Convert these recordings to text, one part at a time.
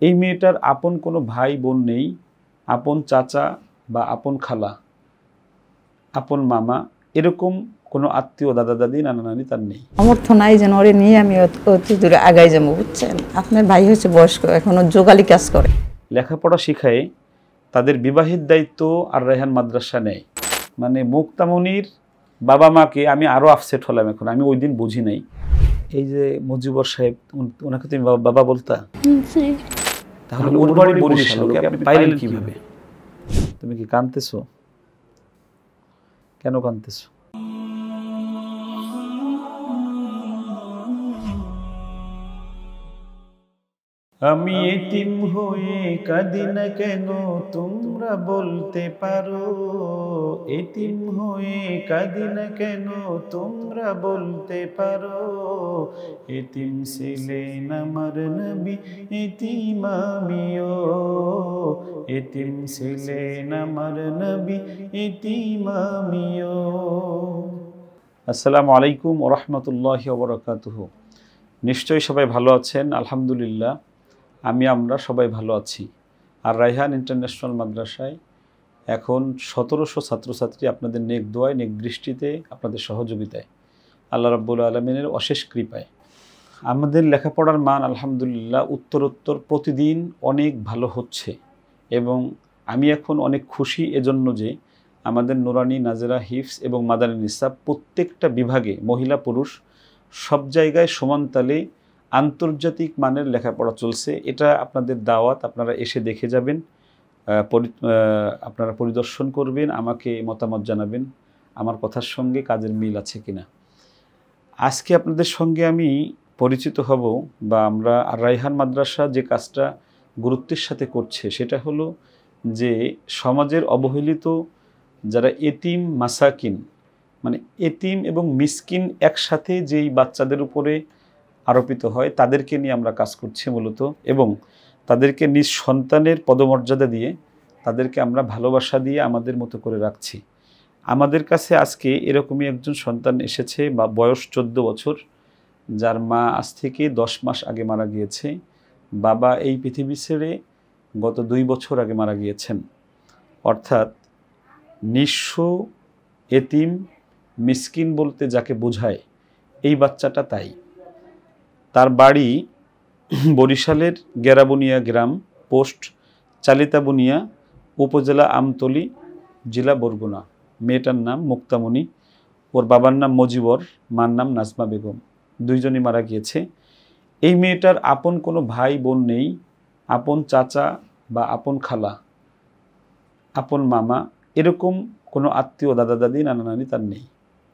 এই মেয়েটার আপন কোনো ভাই বোন নেই, আপন চাচা বা আপন খালা, আপন মামা, এরকম কোনো আত্মীয়, দাদা দাদি, নানা নানি তার নেই। সমর্থ নাই যেন ওরে নিয়ে আমি অতি দূরে আগাই যাবো, বুঝছেন? আপনার ভাই হচ্ছে বয়স্ক, এখনো যোগালি কাজ করে। লেখাপড়া শিখায় তাদের বিবাহের দায়িত্ব আর রায়হান মাদ্রাসা নেয়। মানে মুক্তামনির বাবা মাকে আমি আরও আপসেট হলাম এখন, আমি ওই দিন বুঝি নাই। এই যে মুজিবর সাহেব, ওনাকে তুমি বাবা বলতা? তাহলে ওর বাড়ি বরিশাল, ওকে আপনি পাইলেন কিভাবে? তুমি কি কাঁদতেছো? কেন কাঁদতেছো? আমি এতিম হয়ে কাঁদি না কেন তোমরা বলতে পারো, এতিম হয়ে কাঁদি না কেন তোমরা বলতে পারো, এতিম ছিলেন আমার নবী এতিম আমিও, এতিম ছিলেন আমার নবী এতিম আমিও। আসসালামু আলাইকুম ওয়া রাহমাতুল্লাহি ওয়া বারাকাতুহু। নিশ্চয়ই সবাই ভালো আছেন, আলহামদুলিল্লাহ আমরা সবাই ভালো আছি। আর রায়হান ইন্টারন্যাশনাল মাদ্রাসায় এখন 1700 ছাত্রছাত্রী আপনাদের নেক দোয়ায়, নেক দৃষ্টিতে, আপনাদের সহযোগিতায়, আল্লাহ রাব্বুল আলামিনের অশেষ কৃপায় আমাদের লেখাপড়ার মান আলহামদুলিল্লাহ উত্তরোত্তর প্রতিদিন অনেক ভালো হচ্ছে। এবং আমি এখন অনেক খুশি এজন্য যে আমাদের নুরানি, নাজেরা, হিফজ এবং মাদানী নিসাব প্রত্যেকটা বিভাগে মহিলা পুরুষ সব জায়গায় সমান তালে আন্তর্জাতিক মানের লেখাপড়া চলছে। এটা আপনাদের দাওয়াত, আপনারা এসে দেখে যাবেন, আপনারা পরিদর্শন করবেন, আমাকে মতামত জানাবেন আমার কথার সঙ্গে কাজের মিল আছে কিনা। আজকে আপনাদের সঙ্গে আমি পরিচিত হব, বা আমরা আর রায়হান মাদ্রাসা যে কাজটা গুরুত্বের সাথে করছে সেটা হলো যে সমাজের অবহেলিত যারা এতিম মাসাকিন, মানে এতিম এবং মিসকিন একসাথে যেই বাচ্চাদের উপরে আরোপিত হয় তাদেরকে নিয়ে আমরা কাজ করছি মূলত, এবং তাদেরকে নিজ সন্তানের পদমর্যাদা দিয়ে তাদেরকে আমরা ভালোবাসা দিয়ে আমাদের মতো করে রাখছি। আমাদের কাছে আজকে এরকমই একজন সন্তান এসেছে, বা বয়স 14 বছর, যার মা আজ থেকে 10 মাস আগে মারা গিয়েছে, বাবা এই পৃথিবী ছেড়ে গত 2 বছর আগে মারা গিয়েছেন। অর্থাৎ নিঃস্ব, এতিম, মিসকিন বলতে যাকে বোঝায় এই বাচ্চাটা তাই। তার বাড়ি বরিশালের গেরাবুনিয়া গ্রাম, পোস্ট চালিতাবুনিয়া, উপজেলা আমতলী, জেলা বরগুনা। মেয়েটার নাম মুক্তামনি, ওর বাবার নাম মজিবর, মার নাম নাজমা বেগম। দুইজনই মারা গিয়েছে। এই মেয়েটার আপন কোনো ভাই বোন নেই, আপন চাচা বা আপন খালা, আপন মামা, এরকম কোনো আত্মীয়, দাদা দাদি, নানা নানি তার নেই।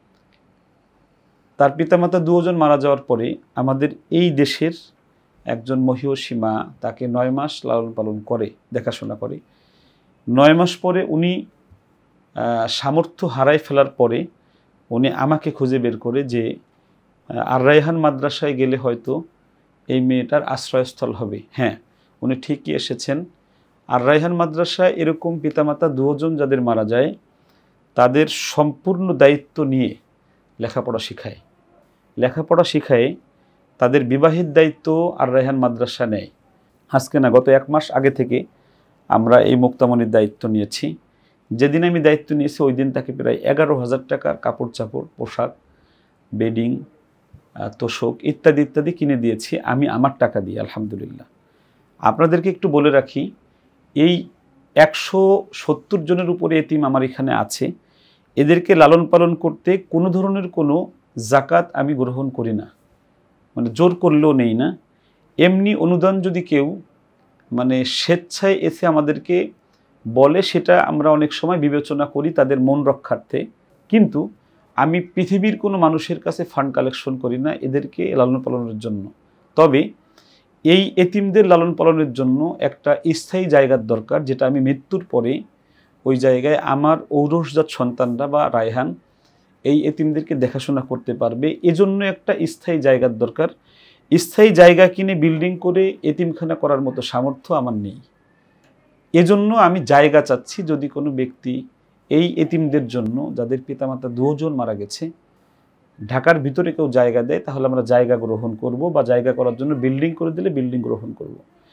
তার পিতামাতা দুজন মারা যাওয়ার পরে আমাদের এই দেশের একজন মহিয়সী মা তাকে 9 মাস লালন পালন করে, দেখাশোনা করে। 9 মাস পরে উনি সামর্থ্য হারাই ফেলার পরে উনি আমাকে খুঁজে বের করে যে আর রায়হান মাদ্রাসায় গেলে হয়তো এই মেয়েটার আশ্রয়স্থল হবে। হ্যাঁ, উনি ঠিকই এসেছেন। আর রায়হান মাদ্রাসায় এরকম পিতামাতা দুজন যাদের মারা যায় তাদের সম্পূর্ণ দায়িত্ব নিয়ে লেখাপড়া শিখায় তাদের বিবাহের দায়িত্ব আর রায়হান মাদ্রাসা নেয়। আজকে না, গত 1 মাস আগে থেকে আমরা এই মুক্তামনির দায়িত্ব নিয়েছি। যেদিন আমি দায়িত্ব নিয়েছি ওই দিন তাকে প্রায় 11,000 টাকার কাপড় চাপড়, পোশাক, বেডিং, তোষক ইত্যাদি ইত্যাদি কিনে দিয়েছি আমি আমার টাকা দিয়ে, আলহামদুলিল্লাহ। আপনাদেরকে একটু বলে রাখি, এই 170 জনের উপরে এতিম আমার এখানে আছে। এদেরকে লালন পালন করতে কোনো ধরনের কোনো জাকাত আমি গ্রহণ করি না, মানে জোর করলেও নেই না। এমনি অনুদান যদি কেউ মানে স্বেচ্ছায় এসে আমাদেরকে বলে সেটা আমরা অনেক সময় বিবেচনা করি তাদের মন রক্ষার্থে, কিন্তু আমি পৃথিবীর কোনো মানুষের কাছে ফান্ড কালেকশন করি না এদেরকে লালন পালনের জন্য। তবে এই এতিমদের লালন পালনের জন্য একটা স্থায়ী জায়গার দরকার, যেটা আমি মৃত্যুর পরে ওই জায়গায় আমার ঔরসজাত সন্তানরা বা রায়হান এই এতিমদেরকে দেখাশোনা করতে পারবে। এজন্য একটা স্থায়ী জায়গার দরকার। স্থায়ী জায়গা কিনে বিল্ডিং করে এতিমখানা করার মতো সামর্থ্য আমার নেই। এজন্য আমি জায়গা চাচ্ছি, যদি কোনো ব্যক্তি এই এতিমদের জন্য, যাদের পিতামাতা 2 জন মারা গেছে, ঢাকার ভিতরে কেউ জায়গা দেয় তাহলে আমরা জায়গা গ্রহণ করব, বা জায়গা করার জন্য বিল্ডিং করে দিলে বিল্ডিং গ্রহণ করব।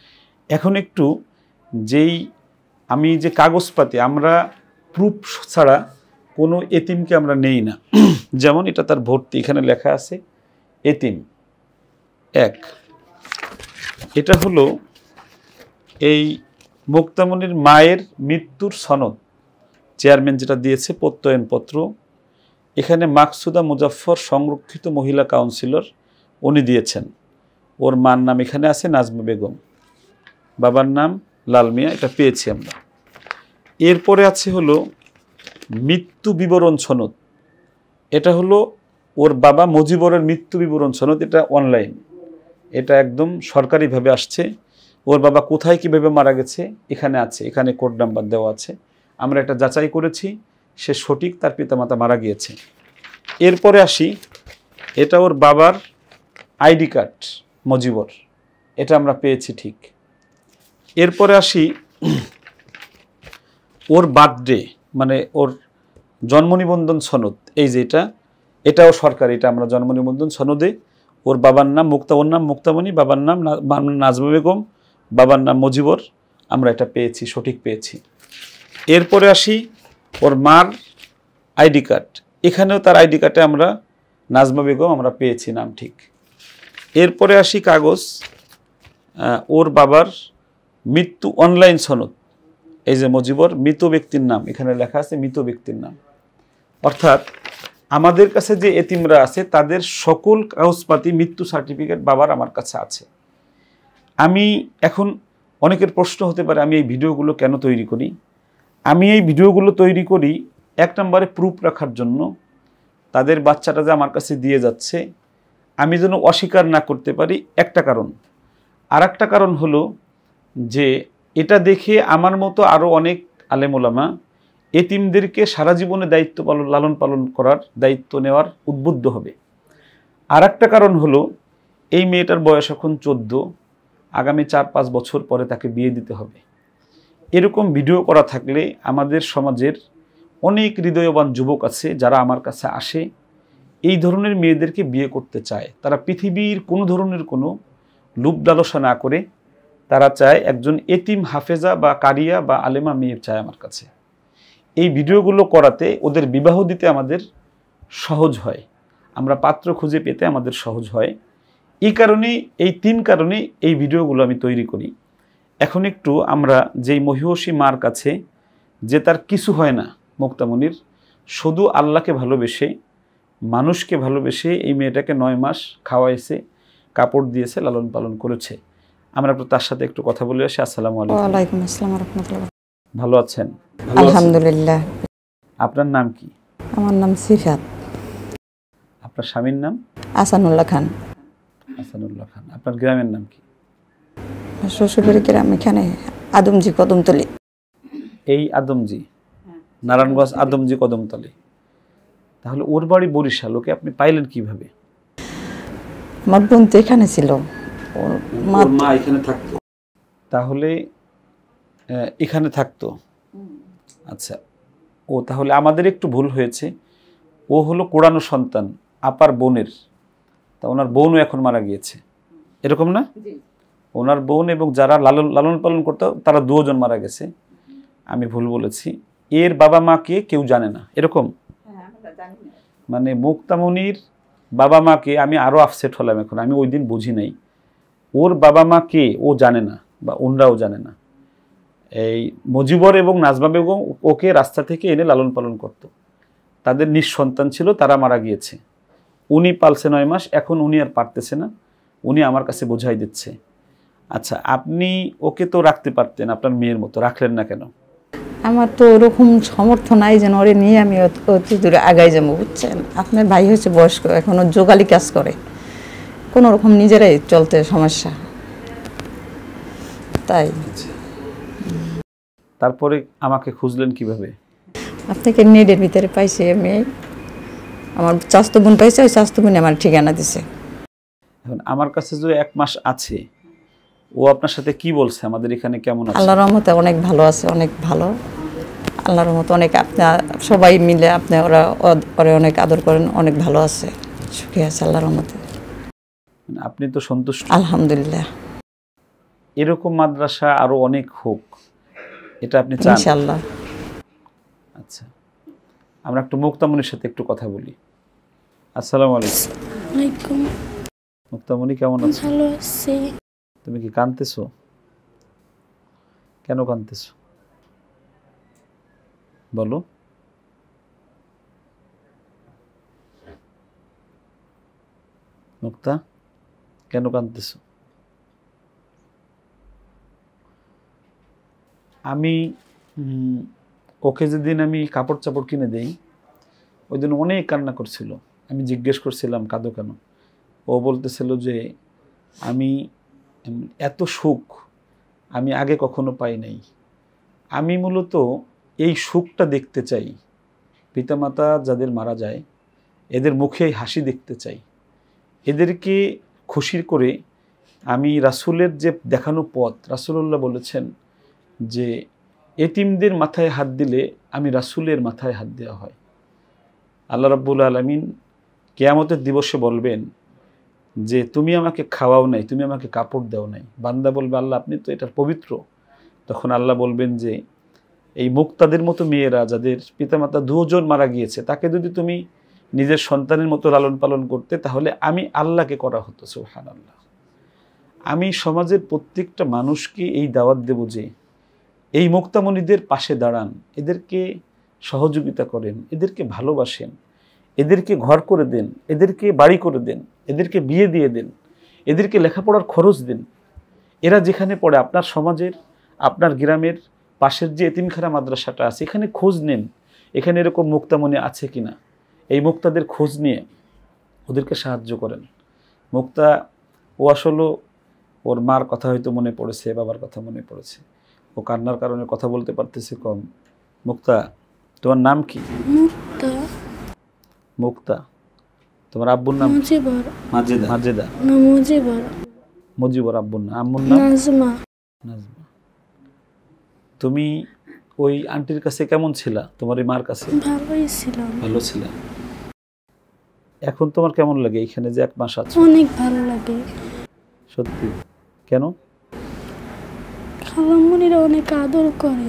এখন একটু যেই আমি যে কাগজপাতি, আমরা প্রুফ ছাড়া কোনো এতিমকে আমরা নেই না। যেমন এটা তার ভর্তি, এখানে লেখা আছে এতিম 1। এটা হলো এই মুক্তামণির মায়ের মৃত্যুর সনদ, চেয়ারম্যান যেটা দিয়েছে প্রত্যয়নপত্র। এখানে মাকসুদা মুজাফফর সংরক্ষিত মহিলা কাউন্সিলর উনি দিয়েছেন। ওর মার নাম এখানে আছে নাজমা বেগম, বাবার নাম লাল মিয়া, এটা পেয়েছি আমরা। এরপরে আছে হলো মৃত্যু বিবরণ সনদ। এটা হলো ওর বাবা মজিবরের মৃত্যু বিবরণ সনদ, এটা অনলাইন, এটা একদম সরকারিভাবে আসছে। ওর বাবা কোথায় কীভাবে মারা গেছে এখানে আছে, এখানে কোড নাম্বার দেওয়া আছে। আমরা এটা যাচাই করেছি, সে সঠিক, তার পিতামাতা মারা গিয়েছে। এরপরে আসি, এটা ওর বাবার আইডি কার্ড মজিবর, এটা আমরা পেয়েছি ঠিক। এরপরে আসি ওর বার্থডে, মানে ওর জন্ম নিবন্ধন সনদ, এই যে এটাও সরকারি, এটা আমরা জন্ম নিবন্ধন সনদে ওর বাবার নাম ওর নাম মুক্তামণি, বাবার নাম নাজমা বেগম, বাবার নাম মজিবর, আমরা এটা পেয়েছি, সঠিক পেয়েছি। এরপরে আসি ওর মার আইডি কার্ড, এখানেও তার আইডি কার্ডে আমরা নাজমা বেগম আমরা পেয়েছি, নাম ঠিক। এরপরে আসি কাগজ ওর বাবার মৃত্যু অনলাইন সনদ, এই যে মজিবর মৃত ব্যক্তির নাম, এখানে লেখা আছে মৃত ব্যক্তির নাম। অর্থাৎ আমাদের কাছে যে এতিমরা আছে তাদের সকল কাগজপাতি, মৃত্যু সার্টিফিকেট বাবার আমার কাছে আছে। আমি এখন অনেকের প্রশ্ন হতে পারে আমি এই ভিডিওগুলো কেন তৈরি করি। আমি এই ভিডিওগুলো তৈরি করি এক নম্বরে প্রুফ রাখার জন্য, তাদের বাচ্চাটা যে আমার কাছে দিয়ে যাচ্ছে আমি যেন অস্বীকার না করতে পারি, একটা কারণ। আর একটা কারণ হলো যে এটা দেখে আমার মতো আরও অনেক আলেম ওলামা এতিমদেরকে সারা জীবনে লালন পালন করার দায়িত্ব নেওয়ার উদ্বুদ্ধ হবে। আর একটা কারণ হলো এই মেয়েটার বয়স এখন 14, আগামী 4-5 বছর পরে তাকে বিয়ে দিতে হবে। এরকম ভিডিও করা থাকলে আমাদের সমাজের অনেক হৃদয়বান যুবক আছে যারা আমার কাছে আসে, এই ধরনের মেয়েদেরকে বিয়ে করতে চায়। তারা পৃথিবীর কোনো ধরনের কোনো লুপ লালসা না করে তারা চায় একজন এতিম হাফেজা বা কারিয়া বা আলেমা মেয়ে চায় আমার কাছে। এই ভিডিওগুলো করাতে ওদের বিবাহ দিতে আমাদের সহজ হয়, আমরা পাত্র খুঁজে পেতে আমাদের সহজ হয়। এই কারণে, এই 3 কারণে এই ভিডিওগুলো আমি তৈরি করি। এখন একটু আমরা যেই মহিষী মার কাছে, যে তার কিছু হয় না, মুক্তামণির শুধু আল্লাহকে ভালোবেসে, মানুষকে ভালোবেসে এই মেয়েটাকে 9 মাস খাওয়াইছে, কাপড় দিয়েছে, লালন পালন করেছে। আমরা একটু তার সাথে একটু কথা বলে আসি। আসসালামু আলাইকুম। ওয়ালাইকুম আসসালাম ওয়া রাহমাতুল্লাহ। ভালো আছেন? আলহামদুলিল্লাহ। আপনার নাম কি? আমার নাম সিফাত। আপনার স্বামীর নাম? আসানুল্লাহ খান। আসানুল্লাহ খান। আপনার গ্রামের নাম কি? শ্বশুরবাড়ি গ্রাম এখানে আদমজি কদমতলী। এই আদমজি, নারায়ণগঞ্জ আদমজি কদমতলী। তাহলে ওর বাড়ি বরিশাল, ওকে আপনি পাইলেন কিভাবে? আমার বোন তো এখানে ছিল, ওর মা এখানে থাকতো, তাহলে এখানে থাকতো। আচ্ছা, ও তাহলে আমাদের একটু ভুল হয়েছে। ও হলো কোরআন সন্তান আপার বোনের, তা ওনার বোনও এখন মারা গিয়েছে, এরকম না? ওনার বোন এবং যারা লালন পালন করতো তারা 2 জন মারা গেছে। আমি ভুল বলেছি। এর বাবা মাকে কেউ জানে না, এরকম? মানে মুক্তামণির বাবা মাকে আমি আরও আপসেট হলাম এখন, আমি ওই দিন বুঝি নাই। ওর বাবা মা কে ও জানে না, বা ওনরাও জানে না। এই মজিবর এবং নাজমা বেগম ওকে রাস্তা থেকে এনে লালন পালন করত, তাদের নিঃসন্তান ছিল, তারা মারা গিয়েছে। উনি পালছে 9 মাস, এখন উনি আর পারতেছে না, উনি আমার কাছে বোঝাই দিচ্ছে। আচ্ছা, আপনি ওকে তো রাখতে পারতেন আপনার মেয়ের মতো, রাখলেন না কেন? আমার তো ওরকম সমর্থ নাই যেন ওরে নিয়ে আমি অত দূরে আগাই যাবো, বুঝছেন? আপনার ভাই হচ্ছে বয়স্ক, এখনো যোগালি কাজ করে, কোনো রকম নিজেরাই চলতে সমস্যা, তাই। তারপরে আমাকে খুঁজলেন কিভাবে? আপনাকে নেটের ভিতরে পাইছি আমি, আমার চাস্তো বোন পাইছে, ওই চাস্তো বোন আমার ঠিকানা দিছে। এখন আমার কাছে যে 1 মাস আছে, ও আপনার সাথে কি বলছে, আমাদের এখানে কেমন আছে? আল্লাহর রহমতে অনেক ভালো আছে, অনেক ভালো, আল্লাহর রহমতে অনেক। আপনার সবাই মিলে আপনি ওরা অনেক আদর করেন, অনেক ভালো আছে, সুখী আছে আল্লাহর রহমতে। আপনি তো সন্তুষ্ট? আলহামদুলিল্লাহ। এরকম মাদ্রাসা আরো অনেক হোক, এটা আপনি চান? ইনশাআল্লাহ। আচ্ছা, আমরা একটু মুক্তামনির সাথে একটু কথা বলি। আসসালামু আলাইকুম। মুক্তামনি কেমন আছো? ভালো আছি। তুমি কি কাঁদতেছো? কেন কাঁদতেছো বলো? মুক্তা, কেন কাঁদতেছো? আমি ওকে যেদিন আমি কাপড় চাপড় কিনে দেই, ওই দিন অনেক কান্না করছিল। আমি জিজ্ঞেস করছিলাম কাঁদো কেন? ও বলতেছিল যে আমি এত সুখ আমি আগে কখনো পাই নাই। আমি মূলত এই সুখটা দেখতে চাই। পিতামাতা যাদের মারা যায় এদের মুখে হাসি দেখতে চাই, এদেরকে খুশি করে আমি রাসূলের যে দেখানো পথ, রাসূলুল্লাহ বলেছেন যে এতিমদের মাথায় হাত দিলে আমি রাসূলের মাথায় হাত দেওয়া হয়। আল্লাহ রাব্বুল আলামিন কিয়ামতের দিবসে বলবেন যে তুমি আমাকে খাওয়াও নাই, তুমি আমাকে কাপড় দাও নাই। বান্দা বলবে আল্লাহ আপনি তো এটার পবিত্র। তখন আল্লাহ বলবেন যে এই মুক্তাদের মতো মেয়েরা যাদের পিতামাতা দুজন মারা গিয়েছে, তাকে যদি তুমি নিজের সন্তানের মতো লালন পালন করতে, তাহলে আমি আল্লাহকে করা হতো। সুবহানাল্লাহ। আমি সমাজের প্রত্যেকটা মানুষকে এই দাওয়াত দেব যে এই মুক্তামণিদের পাশে দাঁড়ান, এদেরকে সহযোগিতা করেন, এদেরকে ভালোবাসেন, এদেরকে ঘর করে দেন, এদেরকে বাড়ি করে দেন, এদেরকে বিয়ে দিয়ে দেন, এদেরকে লেখাপড়ার খরচ দেন। এরা যেখানে পড়ে, আপনার সমাজের, আপনার গ্রামের পাশের যে এতিমখানা মাদ্রাসাটা আছে, এখানে খোঁজ নেন এখানে এরকম মুক্তামণি আছে কিনা। এই মুক্তাদের খোঁজ নিয়ে ওদেরকে সাহায্য করেন। মুক্তা ও আসলে ওর মার কথা হয়তো মনে পড়েছে, বাবার কথা মনে পড়েছে, ও কান্নার কারণে কথা বলতে পারতেছে কম। মুক্তা, তোমার নাম কি? মুক্তা। মুক্তা, তোমার আব্বুর নাম? মুজিবর। মাজেদা। মাজেদা না মুজিবর। মুজিবর আব্বুর নাম। আম্মুর নাম? নাজমা। নাজমা। তুমি ওই আন্টির কাছে কেমন ছিলা? তোমার এই মার কাছে? ভালোই ছিলাম। ভালো ছিলা। এখন তোমার কেমন লাগে এখানে যে 1 মাস আছো? অনেক ভালো লাগে। সত্যি? কেন? খালামণিরা অনেক আদর করে।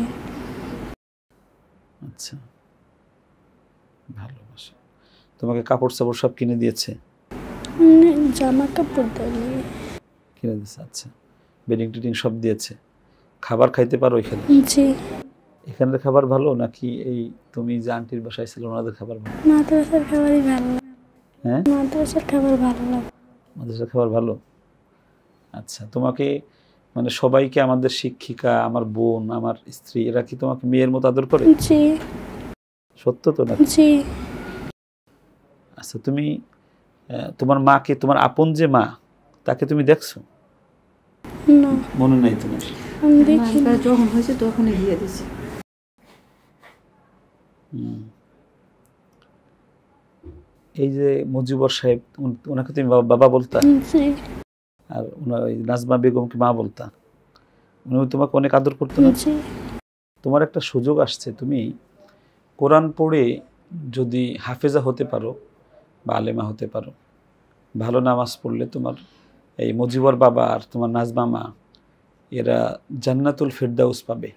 আচ্ছা, ভালোবাসা। তোমাকে কাপড় চাপড় সব কিনে দিয়েছে? জামা কাপড় দেয়নি। কিনে দিয়েছে। আচ্ছা, বেডিং টেডিং সব দিয়েছে। খাবার খাইতে পারো এখানে? জি। এখানের খাবার ভালো নাকি এই তুমি যে আন্টির বাসায় ছিল ওনাদের খাবার ভালো? মাদ্রাসার খাবারই ভালো লাগে। হ্যাঁ, মাদ্রাসার খাবার ভালো লাগে। মাদ্রাসার খাবার ভালো। আচ্ছা, তোমাকে মানে সবাইকে, আমাদের শিক্ষিকা, আমার বোন, আমার স্ত্রী, এরা কি তোমাকে মেয়ের মতো আদর করে? জি। সত্য তো না? জি। আচ্ছা, তুমি তোমার মাকে, তোমার আপন যে মা, তাকে তুমি দেখছো? না। মনে নাই তোমার? আমি দেখি না। যখন হয়েছে তখনই দিয়ে দিছি। এই যে মুজিবর সাহেব, ওনাকে তুমি বাবা বলতা? জি। আর ওনার ওই নাজমা বেগমকে মা বলতা? উনি তোমাকে অনেক আদর করতো না? জি। তোমার একটা সুযোগ আসছে, তুমি কোরআন পড়ে যদি হাফেজা হতে পারো বা আলেমা হতে পারো, ভালো নামাজ পড়লে তোমার এই মুজিবর বাবা আর তোমার নাজমা মা এরা জান্নাতুল ফিরদাউস পাবে।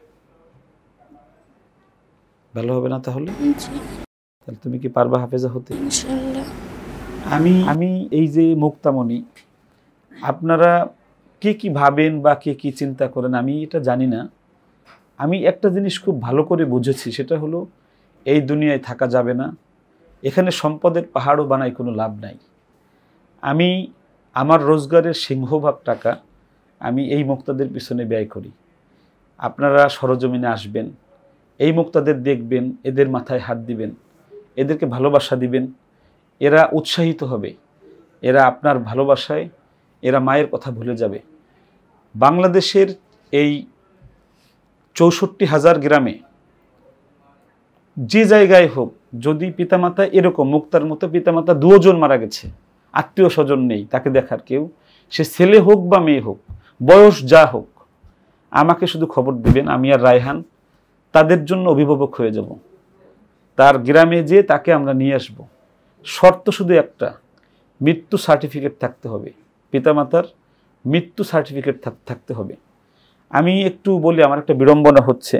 ভালো হবে না তাহলে? জি। তাহলে তুমি কি পারবা হাফেজা হতে? ইনশাআল্লাহ। আমি এই যে মুক্তামণি, আপনারা কে কি ভাবেন বা কে কি চিন্তা করেন আমি এটা জানি না। আমি একটা জিনিস খুব ভালো করে বুঝেছি, সেটা হলো এই দুনিয়ায় থাকা যাবে না, এখানে সম্পদের পাহাড়ও বানাই কোনো লাভ নাই। আমি আমার রোজগারের সিংহভাগ টাকা আমি এই মুক্তাদের পিছনে ব্যয় করি। আপনারা সরজমিনে আসবেন, এই মুক্তাদের দেখবেন, এদের মাথায় হাত দিবেন, এদেরকে ভালোবাসা দিবেন, এরা উৎসাহিত হবে, এরা আপনার ভালোবাসায় এরা মায়ের কথা ভুলে যাবে। বাংলাদেশের এই 64,000 গ্রামে যে জায়গায় হোক, যদি পিতামাতা এরকম মুক্তার মতো পিতামাতা দুজন মারা গেছে, আত্মীয় স্বজন নেই, তাকে দেখার কেউ, সে ছেলে হোক বা মেয়ে হোক, বয়স যা হোক, আমাকে শুধু খবর দিবেন, আমি আর রায়হান তাদের জন্য অভিভাবক হয়ে যাব। তার গ্রামে যেয়ে তাকে আমরা নিয়ে আসব। শর্ত শুধু একটা, মৃত্যু সার্টিফিকেট থাকতে হবে, পিতামাতার মৃত্যু সার্টিফিকেট থাকতে হবে। আমি একটু বলি, আমার একটা বিড়ম্বনা হচ্ছে,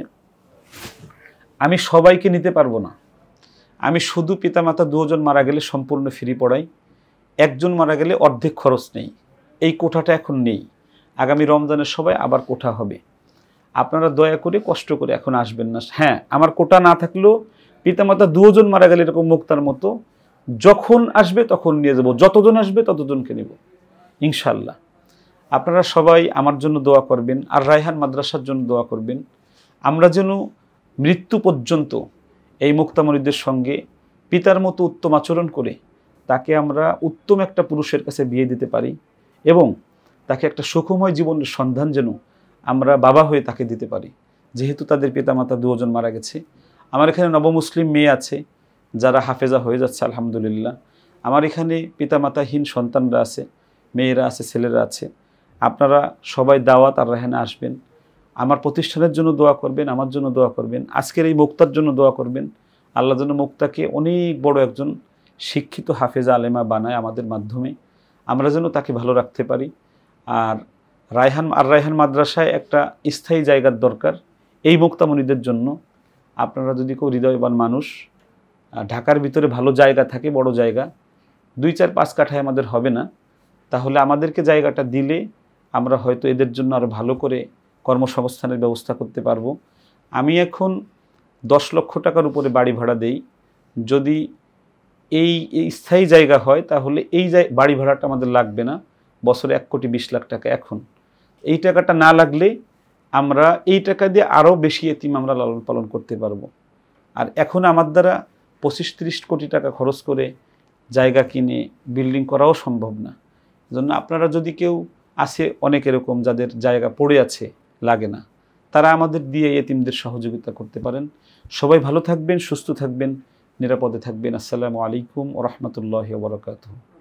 আমি সবাইকে নিতে পারবো না। আমি শুধু পিতামাতা দুজন মারা গেলে সম্পূর্ণ ফ্রি পড়াই, একজন মারা গেলে অর্ধেক খরচ নেই। এই কোঠাটা এখন নেই, আগামী রমজানের সবাই আবার কোঠা হবে। আপনারা দয়া করে কষ্ট করে এখন আসবেন না। হ্যাঁ, আমার কোটা না থাকলেও পিতামাতা দুজন মারা গেলে এরকম মুক্তার মতো যখন আসবে তখন নিয়ে যাব, যতজন আসবে ততজনকে নেব ইনশাল্লাহ। আপনারা সবাই আমার জন্য দোয়া করবেন, আর রায়হান মাদ্রাসার জন্য দোয়া করবেন। আমরা যেন মৃত্যু পর্যন্ত এই মুক্তামরিদের সঙ্গে পিতার মতো উত্তম আচরণ করে তাকে আমরা উত্তম একটা পুরুষের কাছে বিয়ে দিতে পারি, এবং তাকে একটা সুখময় জীবনের সন্ধান যেন আমরা বাবা হয়ে তাকে দিতে পারি। যেহেতু তাদের পিতামাতা দুজন মারা গেছে, আমার এখানে নবমুসলিম মেয়ে আছে যারা হাফেজা হয়ে যাচ্ছে আলহামদুলিল্লাহ। আমার এখানে পিতামাতাহীন সন্তানরা আছে, মেয়েরা আছে, ছেলেরা আছে। আপনারা সবাই দাওয়াত আর রায়হানে আসবেন, আমার প্রতিষ্ঠানের জন্য দোয়া করবেন, আমার জন্য দোয়া করবেন, আজকের এই মুক্তার জন্য দোয়া করবেন। আল্লাহ যেন মুক্তাকে অনেক বড় একজন শিক্ষিত হাফেজা আলেমা বানায় আমাদের মাধ্যমে, আমরা যেন তাকে ভালো রাখতে পারি। আর রায়হান মাদ্রাসায় একটা স্থায়ী জায়গার দরকার এই মুক্তামণিদের জন্য। আপনারা যদি কেউ হৃদয়বান মানুষ, ঢাকার ভিতরে ভালো জায়গা থাকে, বড় জায়গা 2-4-5 কাঠায় আমাদের হবে না, তাহলে আমাদেরকে জায়গাটা দিলে আমরা হয়তো এদের জন্য আরও ভালো করে কর্মসংস্থানের ব্যবস্থা করতে পারবো। আমি এখন 10 লক্ষ টাকার উপরে বাড়ি ভাড়া দেই। যদি এই স্থায়ী জায়গা হয় তাহলে এই বাড়ি ভাড়াটা আমাদের লাগবে না, বছরে 1,20,00,000 টাকা। এখন এই টাকাটা না লাগলে আমরা এই টাকা দিয়ে আরও বেশি এতিম আমরা লালন পালন করতে পারবো। আর এখন আমার দ্বারা 25-30 কোটি টাকা খরচ করে জায়গা কিনে বিল্ডিং করাও সম্ভব না। এজন্য আপনারা যদি কেউ আছে, অনেক এরকম যাদের জায়গা পড়ে আছে, লাগে না, তারা আমাদের দিয়ে এতিমদের সহযোগিতা করতে পারেন। সবাই ভালো থাকবেন, সুস্থ থাকবেন, নিরাপদে থাকবেন। আসসালামু আলাইকুম ওয়া রাহমাতুল্লাহি ওয়া বারাকাতুহু।